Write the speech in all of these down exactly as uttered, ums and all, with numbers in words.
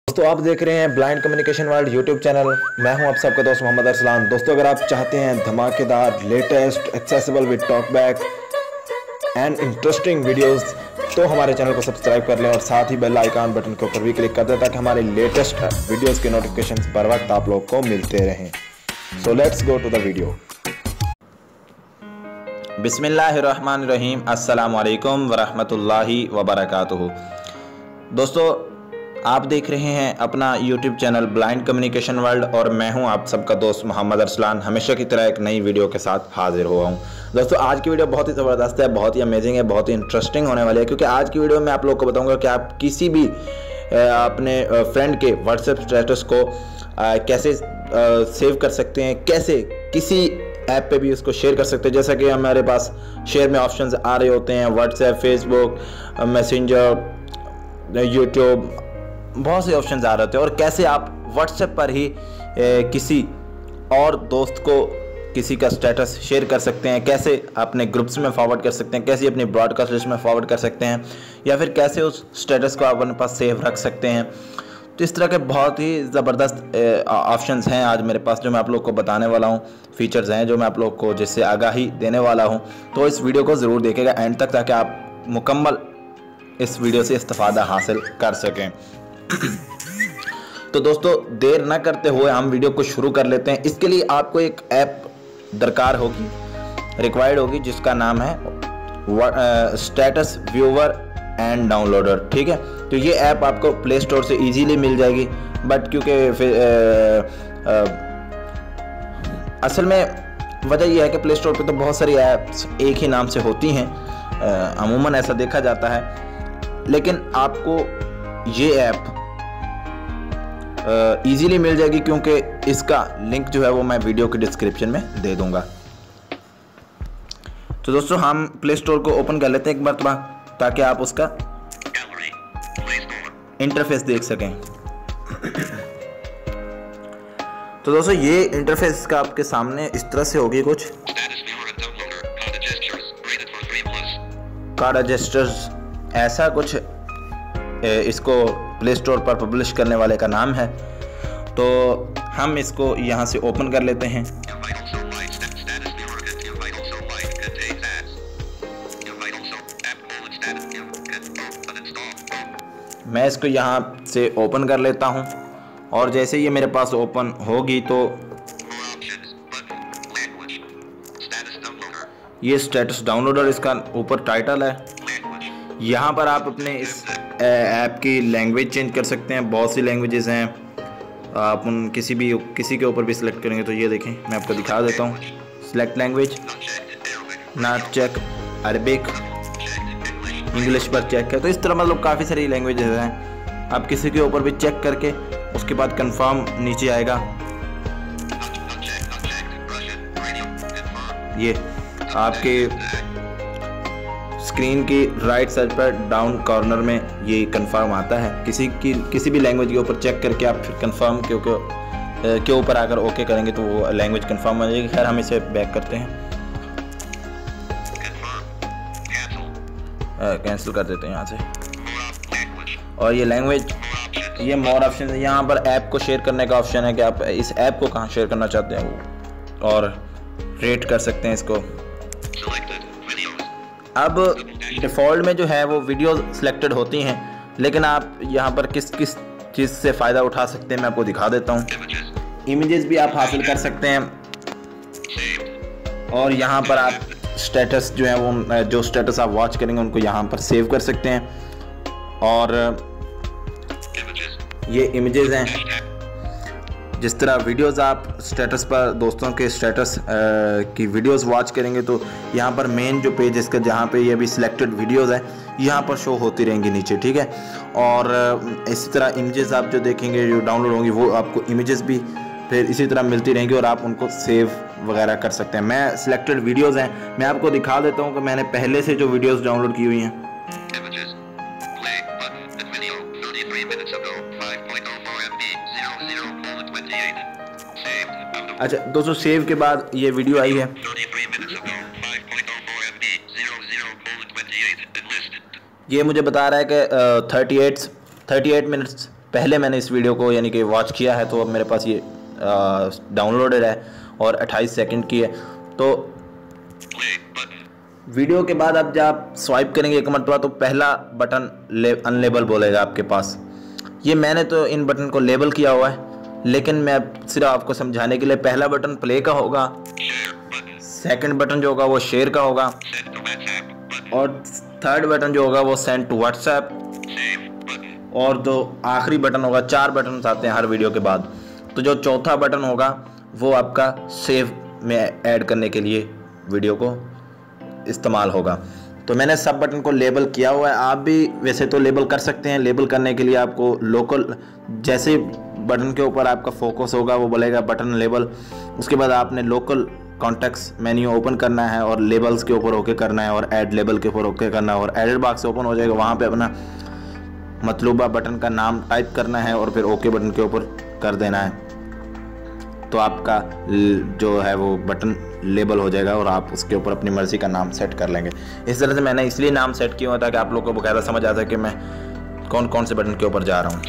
दोस्तों आप देख रहे हैं blind communication world YouTube channel. मैं हूं आप सबका दोस्त मोहम्मद अरसलान। दोस्तों अगर आप चाहते हैं धमाकेदार latest accessible with TalkBack and interesting videos तो हमारे चैनल को सब्सक्राइब कर लें और साथ ही बेल आइकन बटन के ऊपर भी क्लिक कर दें ताकि हमारे लेटेस्ट वीडियोस के नोटिफिकेशन बर वक्त आप लोग को मिलते रहें। So let's go to the video. बिस्मिल्लाहिर्रहमानिर्रहीम। अस्सलामु अलैकुम वरहमतुल्लाहि वबरकातुहू। दोस्तों आप देख रहे हैं अपना YouTube channel blind communication world और मैं हूं आप सबका दोस्त मोहम्मद अरसलान, हमेशा की तरह एक नई वीडियो के साथ हाजिर हुआ हूं। दोस्तों आज की वीडियो बहुत ही ज़बरदस्त है, बहुत ही अमेजिंग है, बहुत ही इंटरेस्टिंग होने वाली है, क्योंकि आज की वीडियो में आप लोग को बताऊंगा कि आप किसी भी अपने फ्रेंड के व्हाट्सएप स्टेटस को कैसे सेव कर सकते हैं, कैसे किसी ऐप पे भी उसको शेयर कर सकते हैं। जैसा कि हमारे पास शेयर में ऑप्शंस आ रहे होते हैं, व्हाट्सएप, फेसबुक, मैसेंजर, यूट्यूब, बहुत से ऑप्शंस आ रहे होते हैं। और कैसे आप व्हाट्सएप पर ही ए, किसी और दोस्त को किसी का स्टेटस शेयर कर सकते हैं, कैसे अपने ग्रुप्स में फॉरवर्ड कर सकते हैं, कैसे अपनी ब्रॉडकास्ट लिस्ट में फॉरवर्ड कर सकते हैं, या फिर कैसे उस स्टेटस को आप अपने पास सेव रख सकते हैं। तो इस तरह के बहुत ही ज़बरदस्त ऑप्शंस हैं आज मेरे पास जो मैं आप लोग को बताने वाला हूं, फीचर्स हैं जो मैं आप लोग को जिससे आगाही देने वाला हूं। तो इस वीडियो को ज़रूर देखिएगा एंड तक ताकि आप मुकम्मल इस वीडियो से इस्तिफ़ादा हासिल कर सकें। तो दोस्तों देर ना करते हुए हम वीडियो को शुरू कर लेते हैं। इसके लिए आपको एक ऐप दरकार होगी, रिक्वायर्ड होगी, जिसका नाम है स्टेटस व्यूअर एंड डाउनलोडर। ठीक है, तो ये ऐप आपको प्ले स्टोर से इजीली मिल जाएगी, बट क्योंकि फिर असल में वजह यह है कि प्ले स्टोर पे तो बहुत सारी ऐप्स एक ही नाम से होती हैं, अमूमन ऐसा देखा जाता है, लेकिन आपको ये ऐप इजीली मिल जाएगी क्योंकि इसका लिंक जो है वो मैं वीडियो के डिस्क्रिप्शन में दे दूंगा। तो दोस्तों हम प्ले स्टोर को ओपन कर लेते हैं एक बार ताकि आप उसका इंटरफेस देख सकें। तो दोस्तों ये इंटरफेस का आपके सामने इस तरह से होगी कुछ। कार्ड जेस्टर्स ऐसा कुछ इसको प्ले स्टोर पर पब्लिश करने वाले का नाम है। तो हम इसको यहाँ से ओपन कर लेते हैं। मैं इसको यहाँ से ओपन कर लेता हूँ और जैसे ये मेरे पास ओपन होगी तो ये स्टेटस डाउनलोडर इसका ऊपर टाइटल है। यहाँ पर आप अपने इस ऐप की लैंग्वेज चेंज कर सकते हैं, बहुत सी लैंग्वेजेस हैं। आप उन किसी भी किसी के ऊपर भी सिलेक्ट करेंगे तो ये देखें मैं आपको दिखा देता हूँ। Select language, not check, Arabic, English पर चेक है। तो इस तरह मतलब काफ़ी सारी लैंग्वेजेस हैं। आप किसी के ऊपर भी चेक करके उसके बाद कंफर्म नीचे आएगा। ये आपके स्क्रीन की राइट साइड पर डाउन कॉर्नर में ये कंफर्म आता है। किसी की किसी भी लैंग्वेज के ऊपर चेक करके आप फिर कंफर्म क्योंकि के ऊपर आकर ओके करेंगे तो वो लैंग्वेज कंफर्म हो जाएगी। खैर हम इसे बैक करते हैं, कैंसिल कर देते हैं यहाँ से। और ये लैंग्वेज, ये मोर ऑप्शन है। यहाँ पर ऐप को शेयर करने का ऑप्शन है कि आप इस ऐप को कहाँ शेयर करना चाहते हैं वो, और रेट कर सकते हैं इसको। अब डिफ़ॉल्ट में जो है वो वीडियो सिलेक्टेड होती हैं, लेकिन आप यहाँ पर किस किस चीज़ से फ़ायदा उठा सकते हैं मैं आपको दिखा देता हूँ। इमेजेस भी आप हासिल कर सकते हैं और यहाँ पर आप स्टेटस जो है वो जो स्टेटस आप वॉच करेंगे उनको यहाँ पर सेव कर सकते हैं। और ये इमेजेस हैं, जिस तरह वीडियोस आप स्टेटस पर दोस्तों के स्टेटस की वीडियोस वॉच करेंगे तो यहाँ पर मेन जो पेज इसका जहाँ पे ये भी सिलेक्टेड वीडियोस है यहाँ पर शो होती रहेंगी नीचे। ठीक है, और इसी तरह इमेजेस आप जो देखेंगे जो डाउनलोड होंगी वो आपको इमेजेस भी फिर इसी तरह मिलती रहेंगी और आप उनको सेव वगैरह कर सकते हैं। मैं सिलेक्टेड वीडियोज़ हैं, मैं आपको दिखा देता हूँ कि मैंने पहले से जो वीडियोज़ डाउनलोड की हुई हैं। अच्छा दोस्तों, सेव के बाद ये वीडियो आई है। ये मुझे बता रहा है कि thirty eight thirty eight minutes पहले मैंने इस वीडियो को यानी कि वॉच किया है, तो अब मेरे पास ये डाउनलोडेड है और अट्ठाईस सेकंड की है। तो वीडियो के बाद अब जब आप स्वाइप करेंगे एक मरतबा तो पहला बटन ले अनलेबल बोलेगा आपके पास। ये मैंने तो इन बटन को लेबल किया हुआ है, लेकिन मैं अब सिर्फ आपको समझाने के लिए, पहला बटन प्ले का होगा, सेकंड बटन जो होगा वो शेयर का होगा, और थर्ड बटन जो होगा वो सेंड टू व्हाट्सएप, और जो आखिरी बटन होगा, चार बटन आते हैं हर वीडियो के बाद, तो जो चौथा बटन होगा वो आपका सेव में ऐड करने के लिए वीडियो को इस्तेमाल होगा। तो मैंने सब बटन को लेबल किया हुआ है। आप भी वैसे तो लेबल कर सकते हैं। लेबल करने के लिए आपको लोकल, जैसे बटन के ऊपर आपका फोकस होगा वो बोलेगा बटन लेबल, उसके बाद आपने लोकल कॉन्टेक्ट्स मेन्यू ओपन करना है और लेबल्स के ऊपर ओके करना है और ऐड लेबल के ऊपर ओके करना है, और एडिट बॉक्स ओपन हो जाएगा, वहाँ पे अपना मतलूबा बटन का नाम टाइप करना है और फिर ओके बटन के ऊपर कर देना है। तो आपका जो है वो बटन लेबल हो जाएगा और आप उसके ऊपर अपनी मर्ज़ी का नाम सेट कर लेंगे। इस तरह से मैंने इसलिए नाम सेट किया हुआ ताकि आप लोगों को बकायदा समझ आ सके कि मैं कौन कौन से बटन के ऊपर जा रहा हूँ।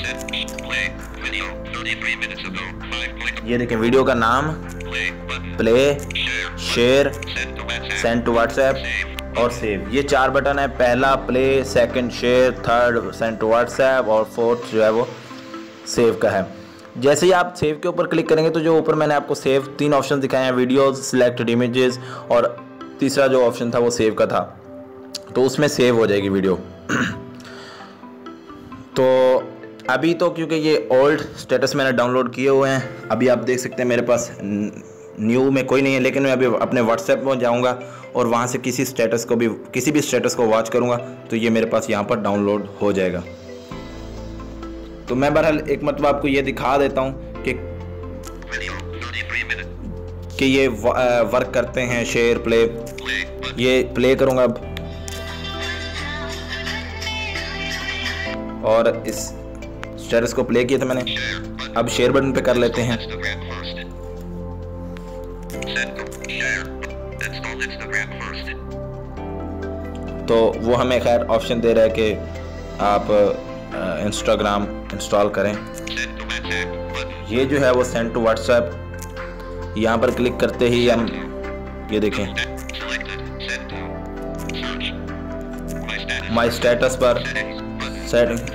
ये देखें, वीडियो का नाम, play, share, send to WhatsApp और सेव, ये चार बटन है। पहला play, second share, third send to WhatsApp और फोर्थ जो है वो सेव का है। जैसे ही आप सेव के ऊपर क्लिक करेंगे तो जो ऊपर मैंने आपको सेव तीन ऑप्शन दिखाए हैं, वीडियोस, सिलेक्टेड इमेजेस, और तीसरा जो ऑप्शन था वो सेव का था, तो उसमें सेव हो जाएगी वीडियो। तो अभी तो क्योंकि ये ओल्ड स्टेटस मैंने डाउनलोड किए हुए हैं, अभी आप देख सकते हैं मेरे पास न्यू में कोई नहीं है, लेकिन मैं अभी अपने व्हाट्सएप में जाऊंगा और वहाँ से किसी स्टेटस को भी किसी भी स्टेटस को वॉच करूँगा तो ये मेरे पास यहाँ पर डाउनलोड हो जाएगा। तो मैं बहरहाल एक मतलब आपको ये दिखा देता हूँ कि कि ये वर्क करते हैं। शेयर, प्ले, ये प्ले करूँगा अब, और इस स्टेटस को प्ले किया था मैंने। अब शेयर बटन पे कर लेते हैं। तो वो हमें खैर ऑप्शन दे रहा है कि आप इंस्टाग्राम इंस्टॉल करें। ये जो है वो सेंड टू व्हाट्सएप, यहाँ पर क्लिक करते ही हम ये देखें माई स्टेटस पर सेट,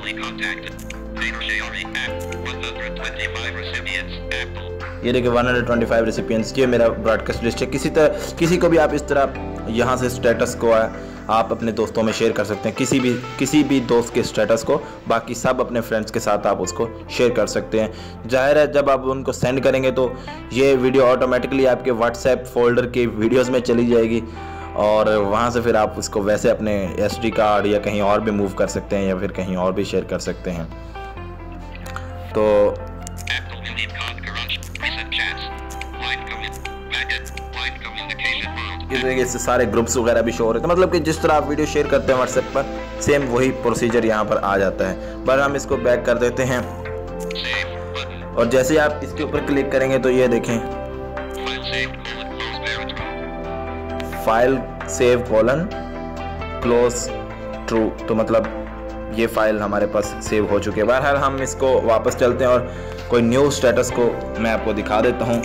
ये देखिए one hundred twenty five recipients, ये मेरा ब्रॉडकास्ट लिस्ट है। किसी तरह किसी को भी आप इस तरह यहाँ से स्टेटस को आप अपने दोस्तों में शेयर कर सकते हैं, किसी भी किसी भी दोस्त के स्टेटस को, बाकी सब अपने फ्रेंड्स के साथ आप उसको शेयर कर सकते हैं। जाहिर है जब आप उनको सेंड करेंगे तो ये वीडियो ऑटोमेटिकली आपके व्हाट्सएप फोल्डर के वीडियोज़ में चली जाएगी, और वहाँ से फिर आप उसको वैसे अपने एस डी कार्ड या कहीं और भी मूव कर सकते हैं या फिर कहीं और भी शेयर कर सकते हैं। तो इस तरीके से सारे ग्रुप्स वगैरह भी शो हो रहे थे, मतलब कि जिस तरह आप वीडियो शेयर करते हैं व्हाट्सएप पर, सेम वही प्रोसीजर यहाँ पर आ जाता है। पर हम इसको बैक कर देते हैं, और जैसे ही आप इसके ऊपर क्लिक करेंगे तो ये देखें file save colon close true, तो मतलब ये फाइल हमारे पास सेव हो चुकी है। बहरहाल हम इसको वापस चलते हैं और कोई न्यू स्टेटस को मैं आपको दिखा देता हूँ।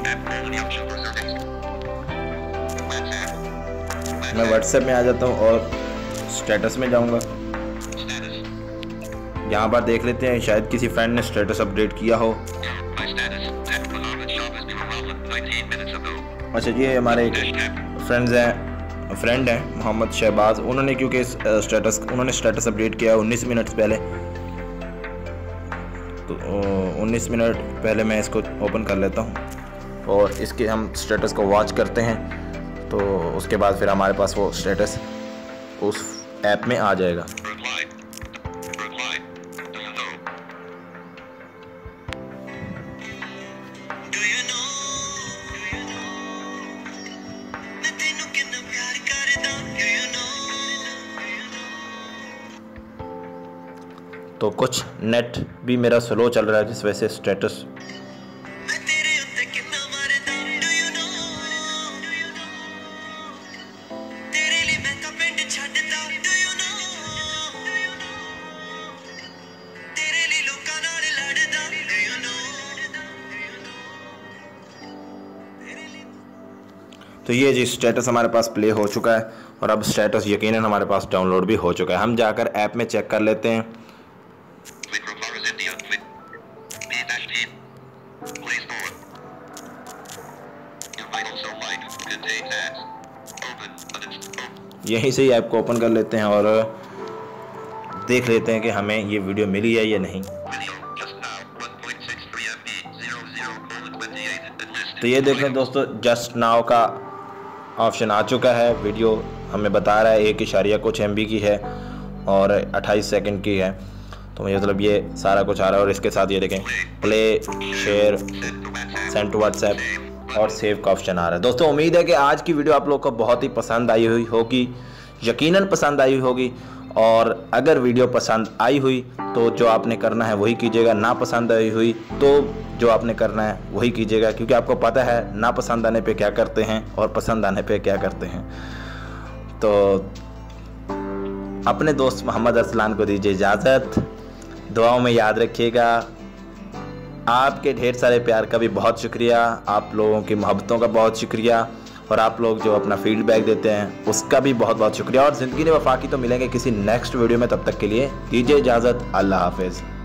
मैं व्हाट्सएप में आ जाता हूँ और स्टेटस में जाऊँगा। यहाँ पर देख लेते हैं, शायद किसी फ्रेंड ने स्टेटस अपडेट किया हो। अच्छा, ये हमारे फ्रेंड्स हैं फ्रेंड हैं मोहम्मद शहबाज, उन्होंने क्योंकि स्टेटस उन्होंने स्टेटस अपडेट किया उन्नीस मिनट पहले, तो उन्नीस मिनट पहले मैं इसको ओपन कर लेता हूँ और इसके हम स्टेटस को वॉच करते हैं। तो उसके बाद फिर हमारे पास वो स्टेटस उस ऐप में आ जाएगा। तो कुछ नेट भी मेरा स्लो चल रहा है जिस वजह से स्टेटस तो ये जी स्टेटस हमारे पास प्ले हो चुका है और अब स्टेटस यकीनन हमारे पास डाउनलोड भी हो चुका है। हम जाकर ऐप में चेक कर लेते हैं। यहीं से ही ऐप को ओपन कर लेते हैं और देख लेते हैं कि हमें ये वीडियो मिली है या नहीं। तो ये देख लें दोस्तों, जस्ट नाउ का ऑप्शन आ चुका है। वीडियो हमें बता रहा है एक इशारिया कुछ एम बी की है और अट्ठाईस सेकंड की है। तो मुझे मतलब ये सारा कुछ आ रहा है और इसके साथ ये देखें play, share, send to WhatsApp और सेव का ऑप्शन आ रहा है। दोस्तों उम्मीद है कि आज की वीडियो आप लोग को बहुत ही पसंद आई हुई होगी, यकीनन पसंद आई होगी। और अगर वीडियो पसंद आई हुई तो जो आपने करना है वही कीजिएगा, ना पसंद आई हुई तो जो आपने करना है वही कीजिएगा, क्योंकि आपको पता है ना पसंद आने पे क्या करते हैं और पसंद आने पे क्या करते हैं। तो अपने दोस्त मोहम्मद अरसलान को दीजिए इजाज़त, दुआओं में याद रखिएगा। आपके ढेर सारे प्यार का भी बहुत शुक्रिया, आप लोगों की मोहब्बतों का बहुत शुक्रिया और आप लोग जो अपना फीडबैक देते हैं उसका भी बहुत बहुत शुक्रिया। और ज़िंदगी ने वफा की तो मिलेंगे किसी नेक्स्ट वीडियो में, तब तक के लिए दीजिए इजाज़त। अल्लाह हाफिज़।